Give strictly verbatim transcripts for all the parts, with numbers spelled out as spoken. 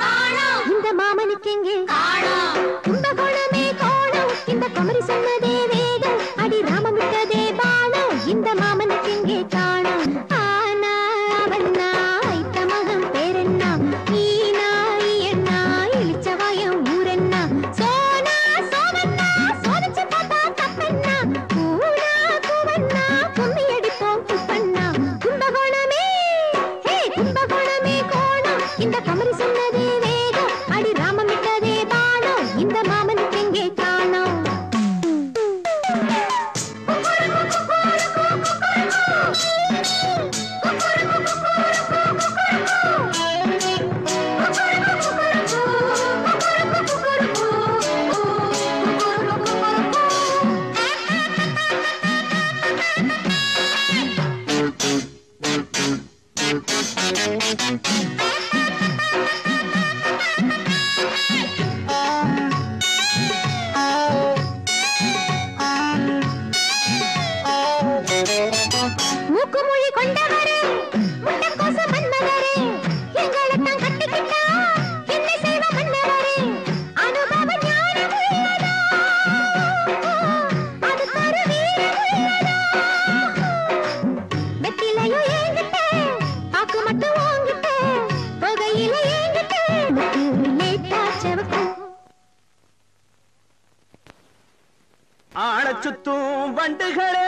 இந்த மாமனுக்கு எங்கே கும்பகோணமே கோணம் இந்த குமரி சொன்னதே வேதம் அடி ராமம் விட்டதே பாடம் இந்த மாமனுக்கு எங்கே காணோம் ஆனா அவன்னா ஐத்த மகன் பேரென்னா ஈனா ஈயண்ணா இளிச்சவாயம் ஊரென்னா சோனா சோமண்ணா சோனிச்சு பார்த்தா தப்பண்ணா பூனா பூவண்ணா கும்மி அடிப்போம் குப்பண்ணா கும்பகோணமே ஹே கும்பகோணமே கோணம் இந்த குமரி சொன்னதே வேதம் அடி ராமம் விட்டதே பாடம் இந்த மாமனுக்கு எங்கே காணோம் மூக்குமொழி கொண்டவரே முட்டக்கோச மன்மதரே எங்களைத்தான் கட்டிக்கிட்டா என்னை செய்வ மன்னவரே அனுபவ ஞானம் உள்ளதா அது தரு வீரம் உள்ளதா வெத்திலையும் ஏங்கிட்டே பாக்கு மட்டும் வாங்கிட்டே புகையில ஏங்கிட்டே லேட்டா செவக்கும் ஆளச் சுத்தும் வண்டுகளே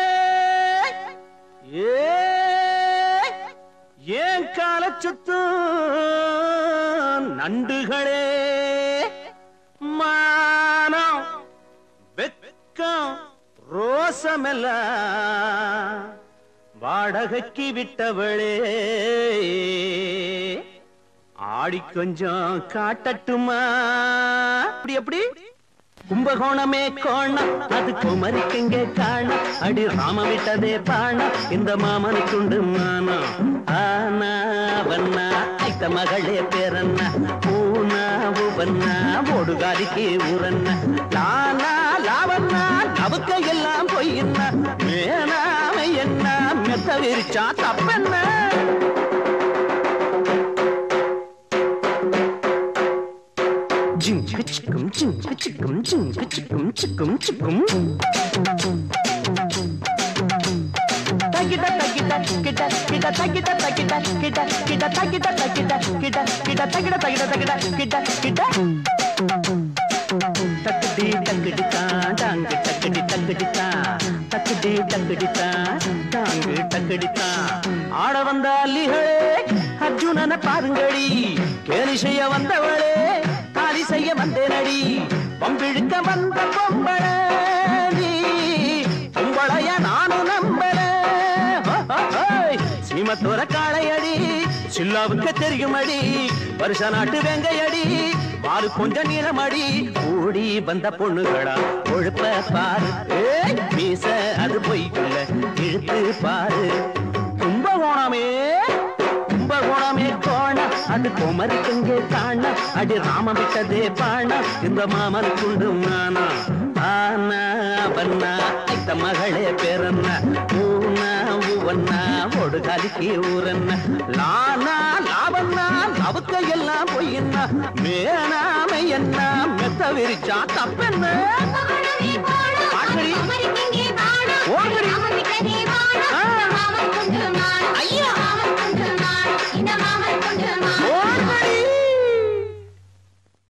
ஏன் கால சுத்தும் நண்டுகளே மானம் வெக்கம் ரோசமெல்லாம் வாடகைக்கு விட்டவளே ஆடி கொஞ்சம் காட்டட்டுமா அப்படி அப்படி கும்பகோணமே கோணம் அது குமரிக்கெங்கே காண அடி ராம விட்டதே பாண இந்த மாமனுக்குண்டு மானம் ஆனா வண்ணா ஐத்த மகளே பேரண்ணா பூனா உவண்ணா ஓடுகாரிக்கு ஊரண்ணா லானா லாவண்ணா நவுக்க எல்லாம் பொய்யண்ணா மேனாமை என்ன மெத்த விரிச்சா தப்பென்ன Jinka chikum jinka chikum jinka chikum chikum chikum Tagita tagita kita kita tagita tagita kita kita tagita tagita kita kita tagita tagita tagita kita kita Takdi takdita dang takdi takdita takdi takdita dang takdita ஆட வந்த அல்லிகளே அர்ஜுனனை பாருங்கடி கேலி செய்ய வந்தவளே தாலி செய்ய வந்தேனடி பம்பிழுக்க வந்த பொம்பளை பொம்பளைய நானும் நம்பல சீமத்தோர காளையடி சில்லாவுக்கு தெரியுமடி வருஷ நாட்டு வெங்கையடி பாரு கொஞ்சம் நீளமடி கூடி வந்த பொண்ணுகளா கொழுப்ப பாரு மீச அது பொய்க்குள்ள இழுத்து பாரு கும்பகோணமே கும்பகோணமே கோண அது குமரிக்கெங்கே காண அடி ராம விட்டதே பாண இந்த மாமனுக்குண்டு மானா ஆனா வண்ணா ஐத்த மகளே பேரண்ணா பூனா உவண்ணா ஒடுகாலிக்கு ஊரண்ணா லானா லாவண்ணா நவுக்க எல்லாம் பொய்யண்ணா மேனாமை என்ன மெத்த விரிச்சா தப்பென்ன